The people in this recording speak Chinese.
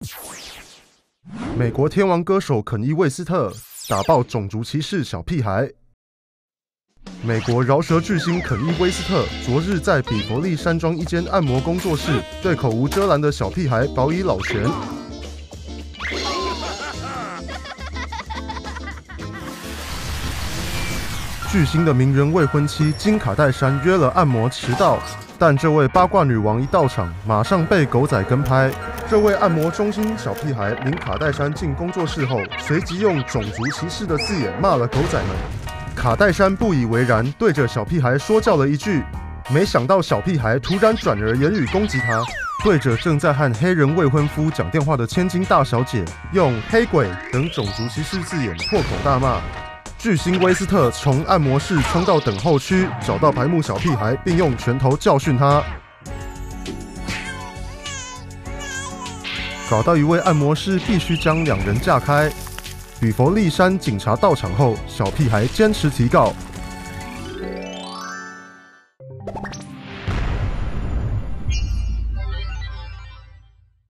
美国天王歌手肯伊·魏斯特打爆种族歧视小屁孩。美国饶舌巨星肯伊·威斯特昨日在比佛利山庄一间按摩工作室，对口无遮拦的小屁孩饱以老拳。巨星的名人未婚妻金卡戴珊约了按摩迟到，但这位八卦女王一到场，马上被狗仔跟拍。这位按摩中心小屁孩领卡戴珊进工作室后，随即用种族歧视的字眼骂了狗仔们。卡戴珊不以为然，对着小屁孩说教了一句，没想到小屁孩突然转而言语攻击他，对着正在和黑人未婚夫讲电话的千金大小姐，用黑鬼等种族歧视字眼破口大骂。巨星威斯特从按摩室冲到等候区，找到白目小屁孩，并用拳头教训他，搞到一位按摩师必须将两人架开。比佛利山警察到场后，小屁孩坚持提告，